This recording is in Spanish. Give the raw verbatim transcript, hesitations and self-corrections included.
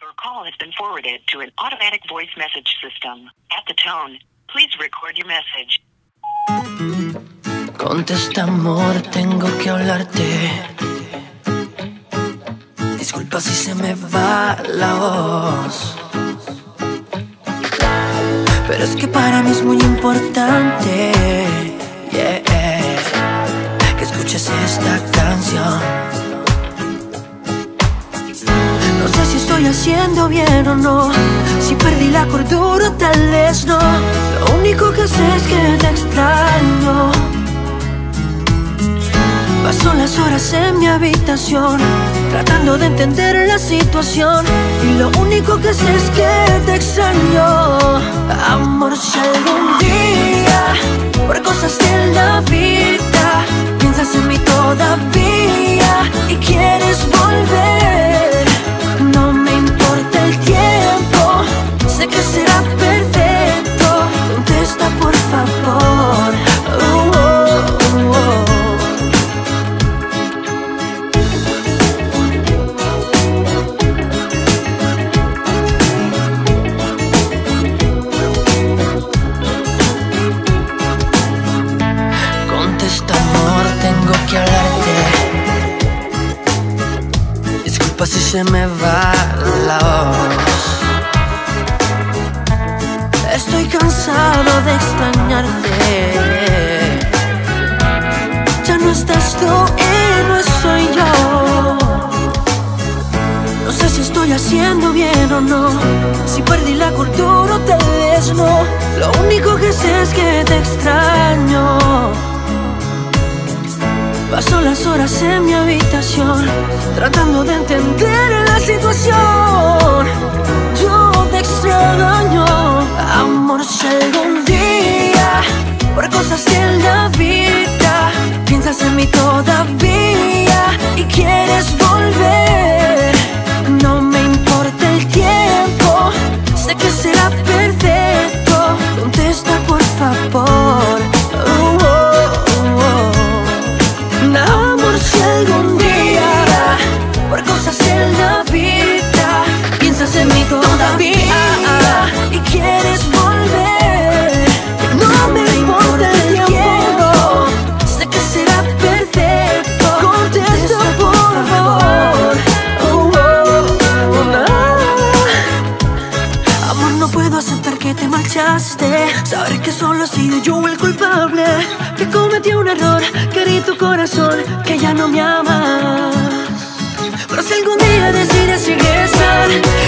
Your call has been forwarded to an automatic voice message system. At the tone, please record your message. Contesta, amor, tengo que hablarte. Disculpa si se me va la voz, pero es que para mí es muy importante, yeah, que escuches esta canción. No sé si estoy haciendo bien o no, si perdí la cordura tal vez no. Lo único que sé es que te extraño. Paso las horas en mi habitación tratando de entender la situación, y lo único que sé es que te extraño. Amor, si algún día por cosas de la vida piensas en mí todavía y quieres volver, no me importa el tiempo, sé que será perfecto. Contesta por favor. Oh, oh, oh. Que hablarte. Disculpa si se me va la voz. Estoy cansado de extrañarte. Ya no estás tú y no soy yo. No sé si estoy haciendo bien o no, si perdí la cordura o tal vez no. Lo único que sé es que te extraño. Paso las horas en mi habitación tratando de entender la situación. Yo te extraño. Amor, si algún día por cosas de la vida piensas en mí todavía y quieres volver, no me importa el tiempo, sé que será perfecto. Contesta por favor. Oh, oh, oh, oh. Amor, si algún día por cosas de la vida piensas en mí todavía y quieres volver, no me importa el tiempo, sé que será perfecto. Contesta por favor. Oh, oh, oh, oh. Amor, no puedo aceptar que te marchaste, saber que solo he sido yo el culpable, que cometí un error, que herí tu corazón, que ya no me amas. Pero si algún día decides regresar,